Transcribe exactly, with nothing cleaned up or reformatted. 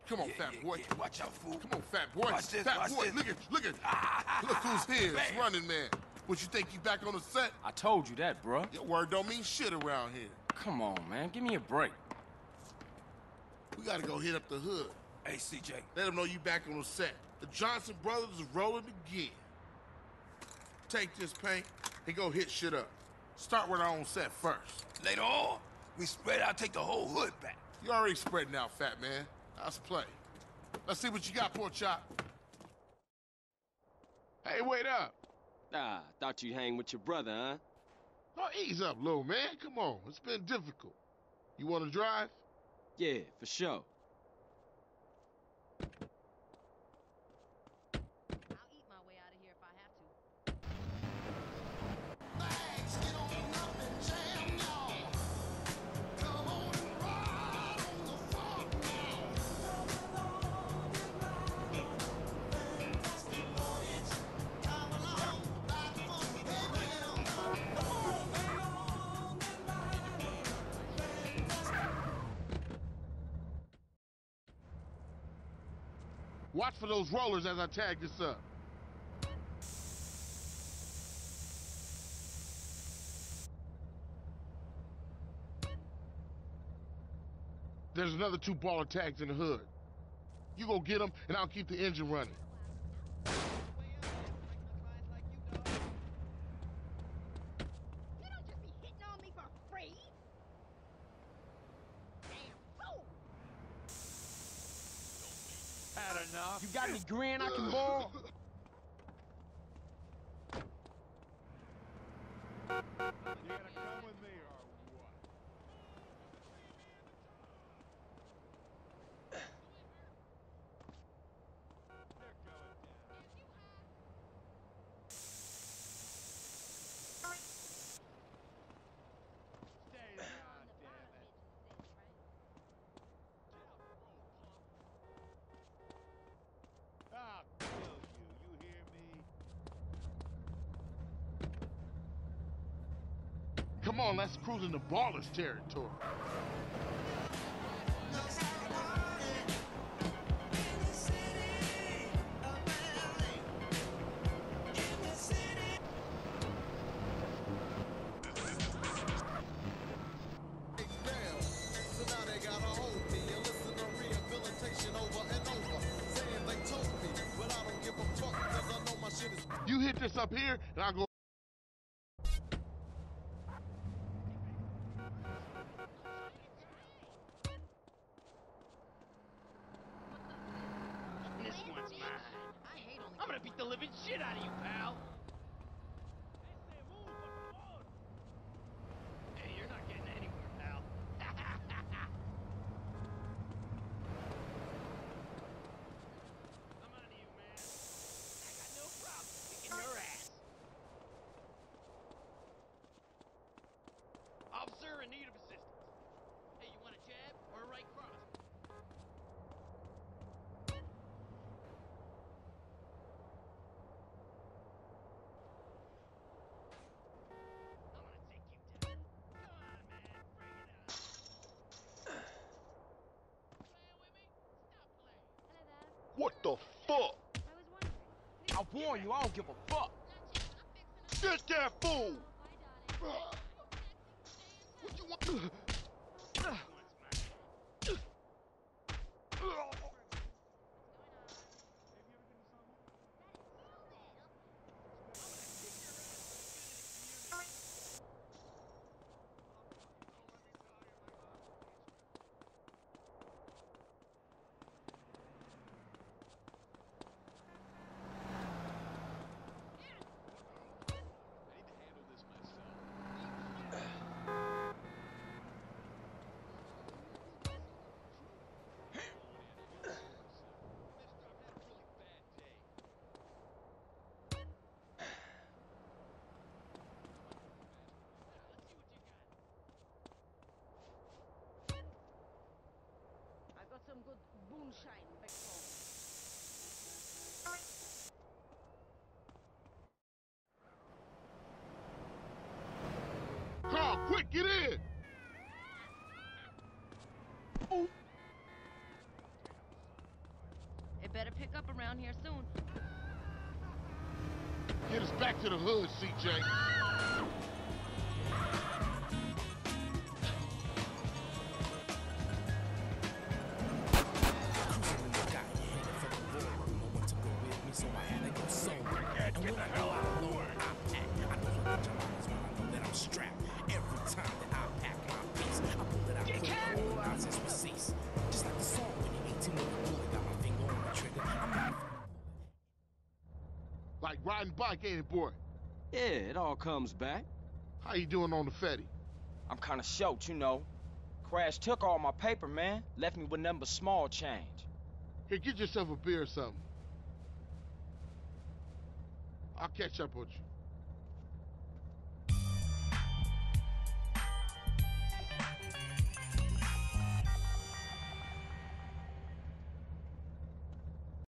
Come on, yeah, fat yeah, boy. Yeah. Watch out, fool. Come on, fat boy. Watch this, fat watch boy, this. look at, look at. Ah, Look who's here. It's bam. Running Man. What, you think you back on the set? I told you that, bruh. Your word don't mean shit around here. Come on, man. Give me a break. We gotta go hit up the hood. Hey, C J. Let them know you back on the set. The Johnson brothers is rolling again. Take this paint and go hit shit up. Start with our own set first. Later on, we spread out, take the whole hood back. You already spreading out, fat man. Let's play. Let's see what you got, Pork Chop. Hey, wait up. Ah, thought you'd hang with your brother, huh? Oh, ease up, little man. Come on. It's been difficult. You want to drive? Yeah, for sure. I'll eat my way out of here if I have to. Watch for those rollers as I tag this up. There's another two baller tags in the hood. You go get them, and I'll keep the engine running. You don't just be hitting on me for free. Damn fool. Had enough. You got any grin I can borrow? You gonna come with me or what? They're going down. Stay down, damn it. I'll kill you, you hear me? Come on, let's cruise into ballers territory. So now they got a hold me and listen to rehabilitation over and over. Saying they told me, but I don't give a fuck because I know my shit is. You hit this up here, and I'll go. This one's mine. I hate only. I'm gonna beat the living shit out of you, pal. Hey, you're not getting anywhere, pal. Come on to you, man. I got no problem kicking your ass. Officer in need of assistance. Hey, you want a jab or a right cross? I'm gonna take you down. Come on, man. Bring it on. Playing with me? Stop playing. Hello there. What the fuck? I was wondering. I warn you, I don't give a fuck. Get that fool! Oh, bye, darling. What you want? I've got some good moonshine back home. Carl, quick, get in! down here soon. Get us back to the hood, C J. Like riding bike, ain't it, boy? Yeah, it all comes back. How you doing on the Fetty? I'm kinda short, you know. Crash took all my paper, man. Left me with nothing but small change. Here, get yourself a beer or something. I'll catch up with you.